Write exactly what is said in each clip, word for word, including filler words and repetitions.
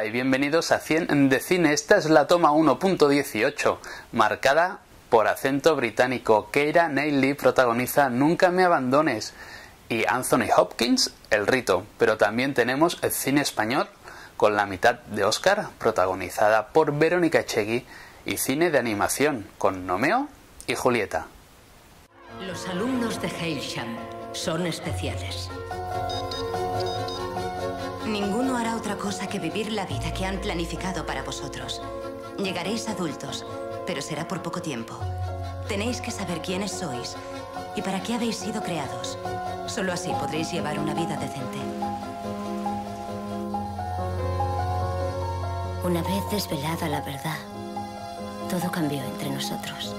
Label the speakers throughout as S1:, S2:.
S1: Hola y bienvenidos a cien de Cine. Esta es la toma uno punto dieciocho, marcada por acento británico. Keira Knightley protagoniza Nunca me abandones y Anthony Hopkins El rito. Pero también tenemos el cine español con La mitad de Oscar, protagonizada por Verónica Echegui, y cine de animación con Nomeo y Julieta.
S2: Los alumnos de Hailsham son especiales. Ninguno hará otra cosa que vivir la vida que han planificado para vosotros. Llegaréis adultos, pero será por poco tiempo. Tenéis que saber quiénes sois y para qué habéis sido creados. Solo así podréis llevar una vida decente.
S3: Una vez desvelada la verdad, todo cambió entre nosotros.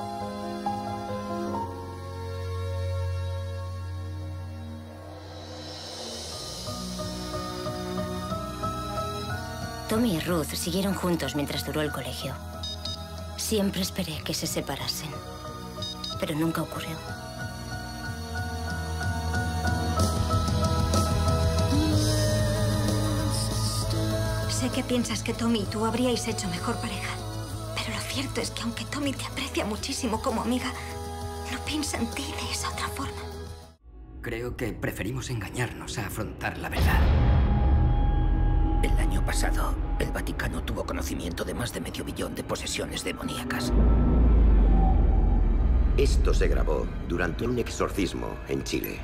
S3: Tommy y Ruth siguieron juntos mientras duró el colegio. Siempre esperé que se separasen, pero nunca ocurrió.
S4: Sé que piensas que Tommy y tú habríais hecho mejor pareja, pero lo cierto es que aunque Tommy te aprecia muchísimo como amiga, no piensa en ti de esa otra forma.
S5: Creo que preferimos engañarnos a afrontar la verdad.
S6: El año pasado, el Vaticano tuvo conocimiento de más de medio billón de posesiones demoníacas.
S7: Esto se grabó durante un exorcismo en Chile.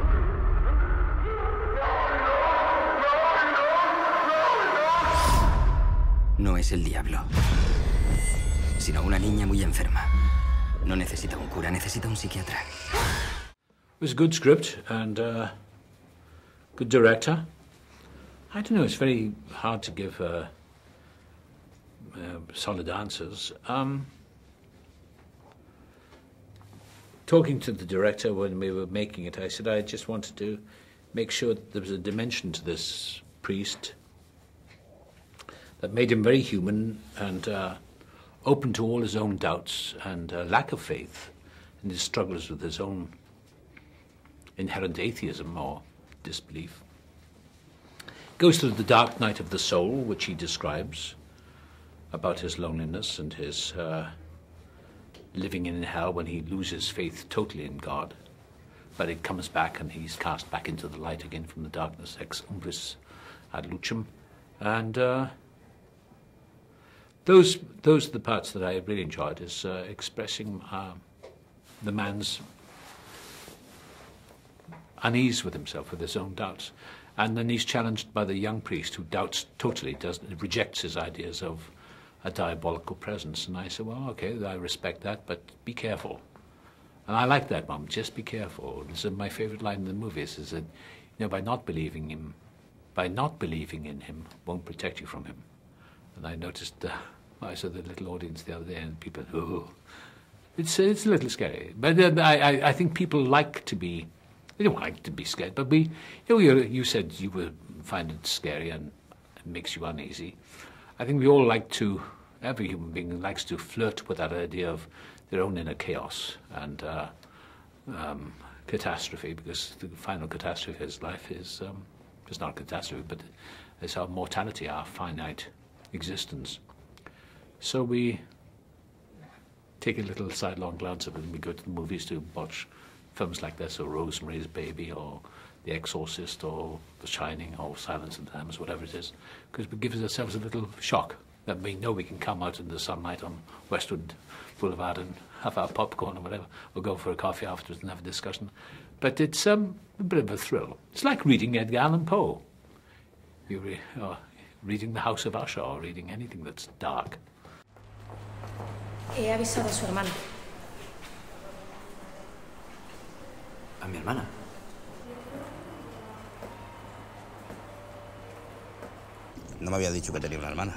S5: No es el diablo, sino una niña muy enferma. No necesita un cura, necesita un psiquiatra.
S8: It was a good script and uh, good director. I don't know, it's very hard to give uh, uh, solid answers. Um, talking to the director when we were making it, I said I just wanted to make sure that there was a dimension to this priest that made him very human and uh, open to all his own doubts and uh, lack of faith and his struggles with his own inherent atheism or disbelief. Goes through the dark night of the soul, which he describes, about his loneliness and his uh, living in hell when he loses faith totally in God. But it comes back and he's cast back into the light again from the darkness, ex umbris ad lucem. And uh, those, those are the parts that I really enjoyed, is uh, expressing uh, the man's unease with himself, with his own doubts. And then he's challenged by the young priest who doubts totally, doesn't, rejects his ideas of a diabolical presence. And I said, well, okay, I respect that, but be careful. And I like that one, just be careful. It's my favorite line in the movies, is that, you know, by not believing him, by not believing in him won't protect you from him. And I noticed, uh, I saw the little audience the other day and people, oh, it's, it's a little scary. But uh, I, I, I think people like to be, they don't like to be scared, but we, you know, you, you said you would find it scary and it makes you uneasy. I think we all like to, every human being likes to flirt with that idea of their own inner chaos and uh, um, catastrophe, because the final catastrophe of his life is, um, it's not a catastrophe, but it's our mortality, our finite existence. So we take a little sidelong glance at it and we go to the movies to watch films like this, or Rosemary's Baby, or The Exorcist, or The Shining, or Silence of the Lambs, whatever it is, because we give ourselves a little shock that we know we can come out in the sunlight on Westwood Boulevard and have our popcorn or whatever, or go for a coffee afterwards and have a discussion. But it's um, a bit of a thrill. It's like reading Edgar Allan Poe. You re or reading The House of Usher, or reading anything that's dark.
S4: He avisado a su hermana.
S5: ¿A mi hermana?
S9: No me había dicho que tenía una hermana.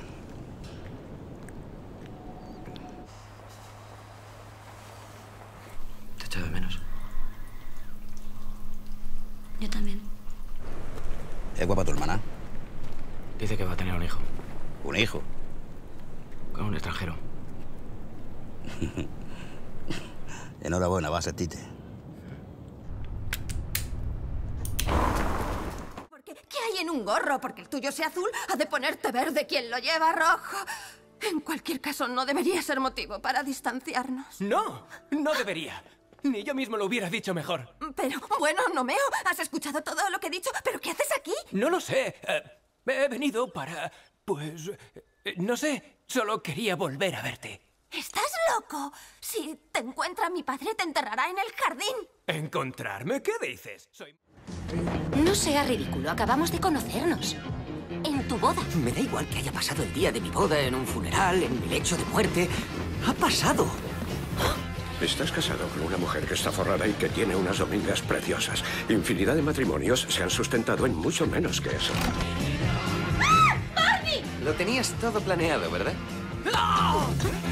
S5: Te echo de menos.
S4: Yo también.
S9: ¿Es guapa tu hermana?
S5: Dice que va a tener un hijo.
S9: ¿Un hijo?
S5: Con un extranjero.
S9: Enhorabuena, va a ser Tite.
S4: Porque, ¿qué hay en un
S10: un gorro, porque el tuyo sea azul, ha de ponerte verde quien lo lleva rojo. En cualquier caso, no debería ser motivo para distanciarnos.
S11: No, no debería. Ni yo mismo lo hubiera dicho mejor.
S10: Pero, bueno, Nomeo, ¿has escuchado todo lo que he dicho? ¿Pero qué haces aquí?
S11: No lo sé. Eh, he venido para... pues... eh, no sé, solo quería volver a verte.
S10: ¿Estás loco? Si te encuentra mi padre, te enterrará en el jardín.
S11: ¿Encontrarme? ¿Qué dices? Soy...
S3: No sea ridículo, acabamos de conocernos. En tu boda.
S6: Me da igual que haya pasado el día de mi boda, en un funeral, en mi lecho de muerte. Ha pasado.
S12: Estás casado con una mujer que está forrada y que tiene unas domingas preciosas. Infinidad de matrimonios se han sustentado en mucho menos que eso.
S10: ¡Ah! ¡Barney!
S13: Lo tenías todo planeado, ¿verdad?
S11: ¡No!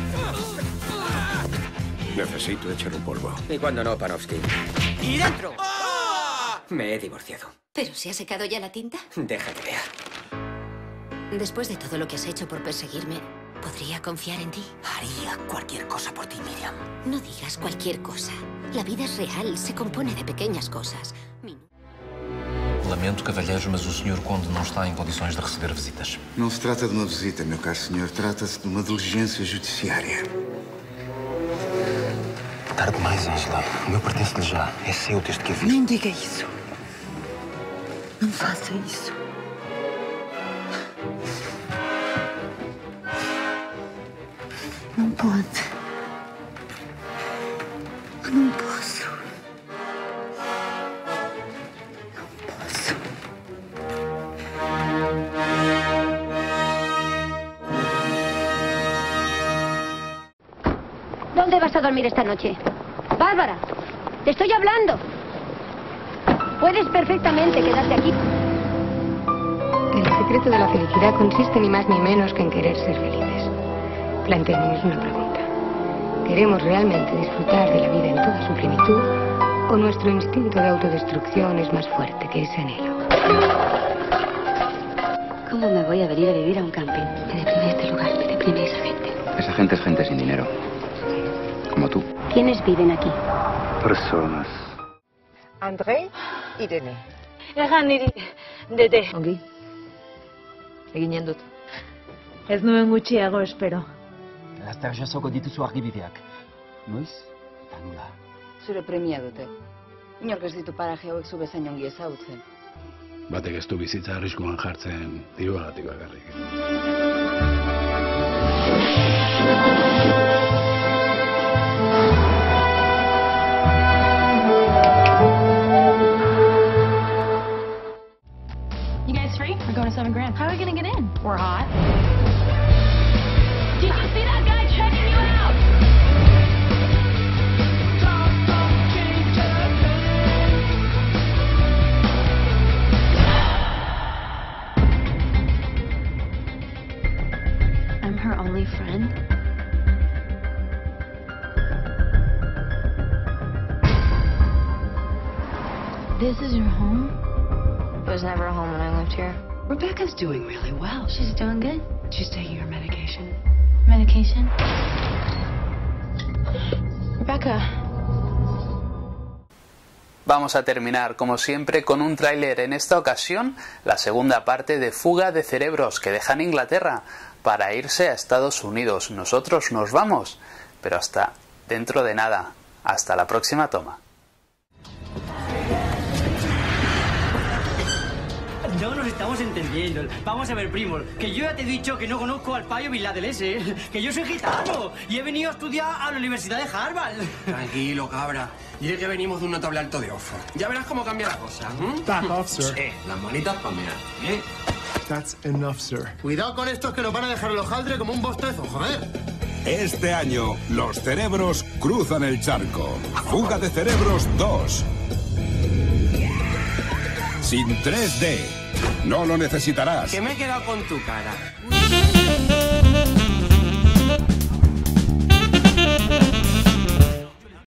S12: Necesito echar un polvo.
S6: ¿Y cuándo no, Panofsky?
S11: ¡Y dentro!
S6: ¡Ah! Me he divorciado.
S3: ¿Pero se ha secado ya la tinta?
S6: Deja que vea.
S3: Después de todo lo que has hecho por perseguirme, ¿podría confiar en ti?
S6: Haría cualquier cosa por ti, Miriam.
S3: No digas cualquier cosa. La vida es real, se compone de pequeñas cosas.
S14: Lamento, cavalheiros, mas o senhor Conde não está em condições de receber visitas.
S15: Não se trata de uma visita, meu caro senhor. Trata-se de uma diligência judiciária.
S14: Tarde demais, Angela. O meu pertence-lhe já. É seu desde que a vi.
S16: Não diga isso. Não faça isso. Não pode. Eu não posso. Não posso.
S17: ¿Dónde vas a dormir esta noche? Bárbara, te estoy hablando. Puedes perfectamente quedarte aquí.
S18: El secreto de la felicidad consiste ni más ni menos que en querer ser felices. Planteémonos una pregunta. ¿Queremos realmente disfrutar de la vida en toda su plenitud o nuestro instinto de autodestrucción es más fuerte que ese anhelo?
S16: ¿Cómo me voy a venir a vivir a un camping? Me deprime este lugar, me deprime esa gente.
S19: Esa gente es gente sin dinero. Como tú.
S17: ¿Quiénes viven aquí?
S19: Personas.
S20: André Irene.
S21: Egan niri, dede.
S20: Ongi. Egin jendut.
S21: Ez nuen gutxiago, espero.
S22: Laster jasoko dituzu argibideak. Noiz? Eta nola?
S20: Zure premia dute. Inork ez ditu paraje hauek zu bezain ongi ezagutzen.
S23: Batek ez du bizitza arriskuan jartzen diruagatik bakarrik.
S21: You guys free? We're going to seven grand. How are we going to get in? We're hot. Did you see that guy checking you out? I'm her only friend. This is your home? It was never a home when I lived here.
S16: Rebecca's doing really well.
S21: She's doing good.
S16: She's taking her medication.
S21: Medication? Rebecca.
S1: Vamos a terminar, como siempre, con un tráiler. En esta ocasión, la segunda parte de Fuga de Cerebros, que dejan Inglaterra para irse a Estados Unidos. Nosotros nos vamos, pero hasta dentro de nada. Hasta la próxima toma.
S24: No nos estamos entendiendo. Vamos a ver, primo, que yo ya te he dicho que no conozco al payo Bin Laden ese, que yo soy gitano y he venido a estudiar a la Universidad de Harvard.
S25: Tranquilo, cabra. Dile que venimos de un notable alto de Oxford. Ya verás cómo cambia la cosa. ¿eh?
S26: Back off, sir.
S25: Eh, las manitas pa' mear, ¿eh?
S26: That's enough, sir.
S27: Cuidado con estos que nos van a dejar el hojaldre como un bostezo, joder.
S28: Este año, los cerebros cruzan el charco. Fuga de Cerebros dos. Sin tres D. No lo necesitarás.
S25: Que me he quedado con tu cara.